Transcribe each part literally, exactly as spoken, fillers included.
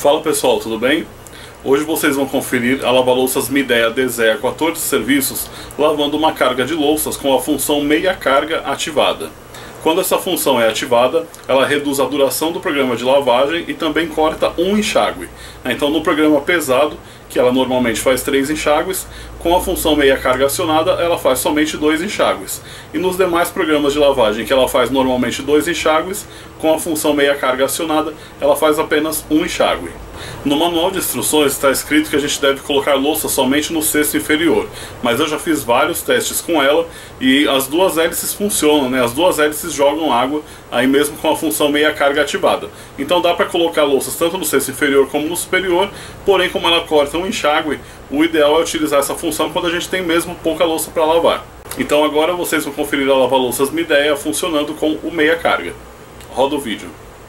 Fala pessoal, tudo bem? Hoje vocês vão conferir a lava-louças Midea Desea quatorze serviços lavando uma carga de louças com a função meia carga ativada. Quando essa função é ativada, ela reduz a duração do programa de lavagem e também corta um enxágue. Então no programa pesado, que ela normalmente faz três enxágues, com a função meia carga acionada ela faz somente dois enxágues. E nos demais programas de lavagem que ela faz normalmente dois enxágues, com a função meia carga acionada ela faz apenas um enxágue. No manual de instruções está escrito que a gente deve colocar louça somente no cesto inferior, mas eu já fiz vários testes com ela e as duas hélices funcionam, né? As duas hélices jogam água, aí mesmo com a função meia carga ativada. Então dá para colocar louças tanto no cesto inferior como no superior, porém como ela corta um enxágue, o ideal é utilizar essa função quando a gente tem mesmo pouca louça para lavar. Então agora vocês vão conferir a lava-louças Midea funcionando com o meia carga. Roda o vídeo.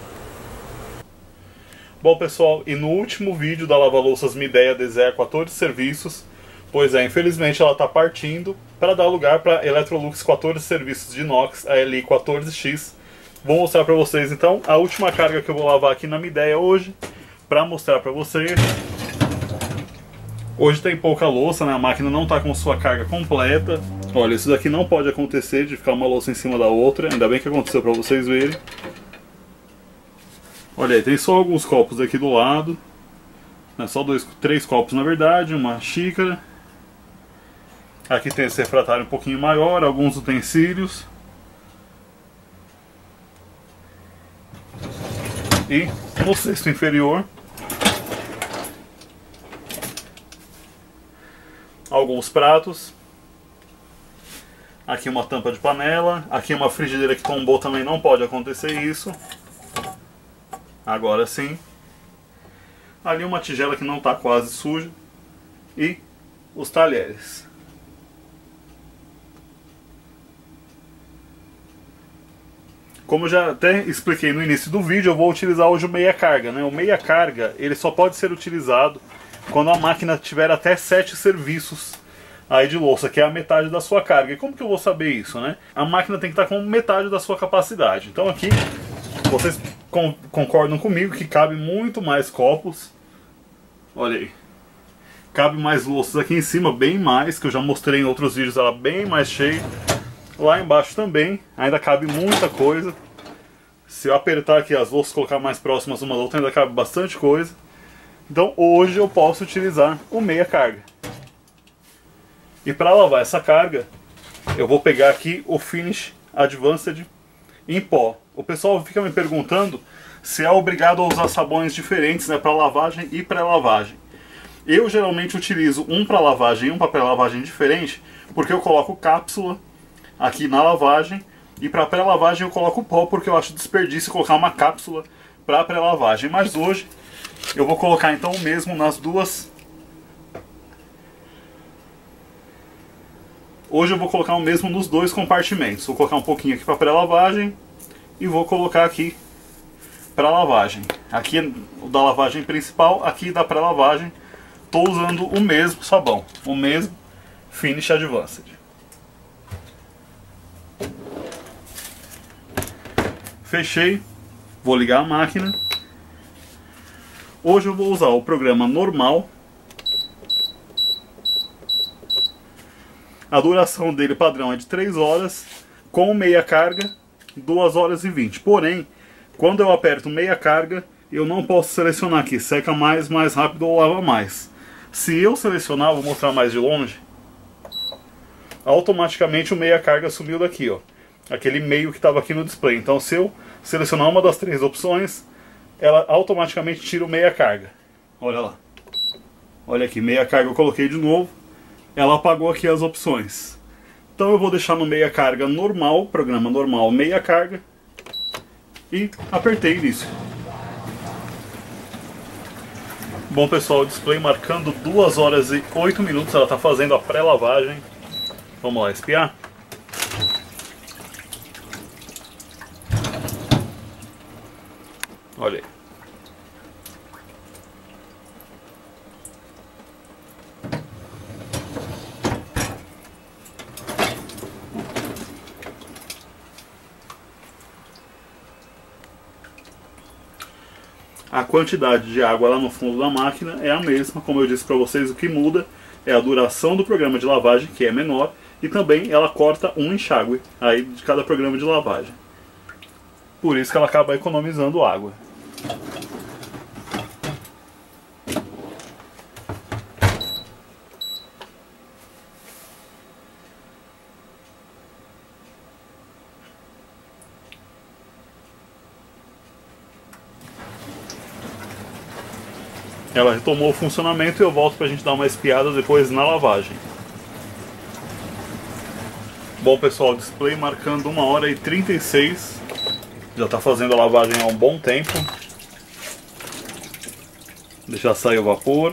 Bom pessoal, e no último vídeo da lava-louças Midea Desea quatorze serviços, pois é, infelizmente ela está partindo para dar lugar para a Electrolux quatorze serviços de inox, a L I quatorze X. Vou mostrar para vocês então a última carga que eu vou lavar aqui na Midea hoje, para mostrar para vocês. Hoje tem pouca louça, né? A máquina não está com sua carga completa. Olha, isso daqui não pode acontecer de ficar uma louça em cima da outra, ainda bem que aconteceu para vocês verem. Olha aí, tem só alguns copos aqui do lado, né, só dois, três copos na verdade, uma xícara. Aqui tem esse refratário um pouquinho maior, alguns utensílios. E no cesto inferior, alguns pratos. Aqui uma tampa de panela, aqui uma frigideira que tombou, também não pode acontecer isso. Agora sim. Ali uma tigela que não está quase suja. E os talheres. Como eu já até expliquei no início do vídeo, eu vou utilizar hoje o meia carga, né? O meia carga ele só pode ser utilizado quando a máquina tiver até sete serviços aí de louça, que é a metade da sua carga. E como que eu vou saber isso, né? A máquina tem que estar com metade da sua capacidade. Então aqui vocês concordam comigo que cabe muito mais copos. Olha aí. Cabe mais louças aqui em cima, bem mais, que eu já mostrei em outros vídeos, ela bem mais cheia. Lá embaixo também, ainda cabe muita coisa. Se eu apertar aqui as louças, colocar mais próximas uma da outra, ainda cabe bastante coisa. Então hoje eu posso utilizar o meia carga. E para lavar essa carga, eu vou pegar aqui o Finish Advanced em pó. O pessoal fica me perguntando se é obrigado a usar sabões diferentes, né, para lavagem e pré-lavagem. Eu geralmente utilizo um para lavagem e um para pré-lavagem diferente, porque eu coloco cápsula aqui na lavagem e para pré-lavagem eu coloco pó, porque eu acho desperdício colocar uma cápsula para pré-lavagem. Mas hoje eu vou colocar então o mesmo nas duas. Hoje eu vou colocar o mesmo nos dois compartimentos. Vou colocar um pouquinho aqui para pré-lavagem e vou colocar aqui para lavagem. Aqui o da lavagem principal, aqui da pré-lavagem. Estou usando o mesmo sabão, o mesmo Finish Advanced. Fechei, vou ligar a máquina. Hoje eu vou usar o programa normal. A duração dele padrão é de três horas, com meia carga, duas horas e vinte. Porém, quando eu aperto meia carga, eu não posso selecionar aqui, seca mais, mais rápido ou lava mais. Se eu selecionar, vou mostrar mais de longe, automaticamente o meia carga sumiu daqui, ó. Aquele meio que estava aqui no display. Então se eu selecionar uma das três opções, ela automaticamente tira o meia carga. Olha lá. Olha aqui, meia carga eu coloquei de novo. Ela apagou aqui as opções. Então eu vou deixar no meia carga normal, programa normal meia carga, e apertei nisso. Bom pessoal, o display marcando duas horas e oito minutos, ela está fazendo a pré-lavagem. Vamos lá espiar? Olha aí. A quantidade de água lá no fundo da máquina é a mesma, como eu disse para vocês, o que muda é a duração do programa de lavagem, que é menor, e também ela corta um enxágue aí de cada programa de lavagem. Por isso que ela acaba economizando água. Ela retomou o funcionamento e eu volto pra gente dar uma espiada depois na lavagem. Bom pessoal, display marcando uma hora e trinta e seis. Já está fazendo a lavagem há um bom tempo. Deixar sair o vapor.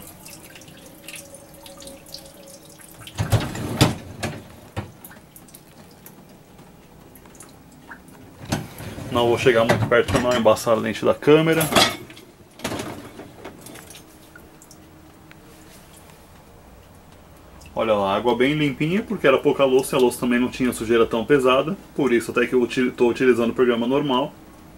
Não vou chegar muito perto para não embaçar a lente da câmera. Olha lá, água bem limpinha, porque era pouca louça e a louça também não tinha sujeira tão pesada. Por isso até que eu estou utilizando o programa normal.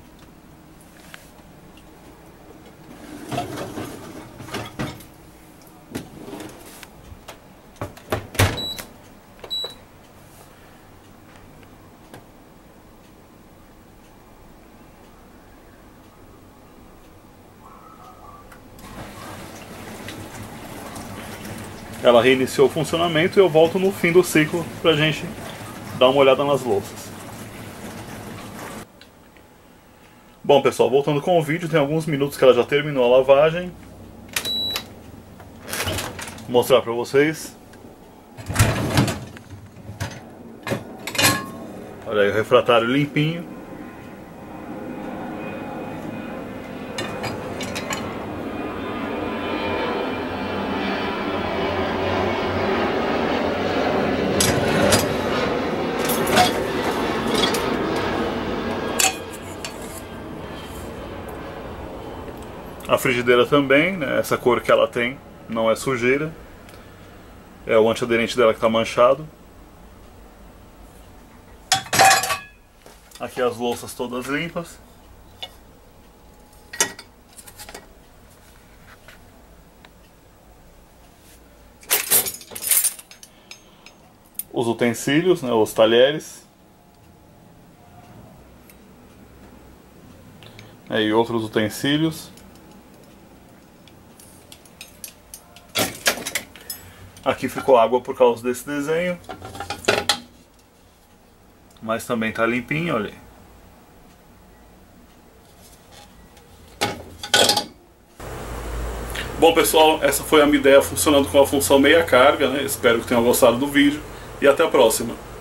Ela reiniciou o funcionamento e eu volto no fim do ciclo pra gente dar uma olhada nas louças. Bom pessoal, voltando com o vídeo, tem alguns minutos que ela já terminou a lavagem. Vou mostrar pra vocês. Olha aí o refratário limpinho. A frigideira também, né? Essa cor que ela tem não é sujeira. É o antiaderente dela que está manchado. Aqui as louças todas limpas. Os utensílios, né? Os talheres. É, e outros utensílios. Aqui ficou água por causa desse desenho, mas também está limpinho, olha aí. Bom pessoal, essa foi a minha ideia funcionando com a função meia carga, né? Espero que tenham gostado do vídeo e até a próxima.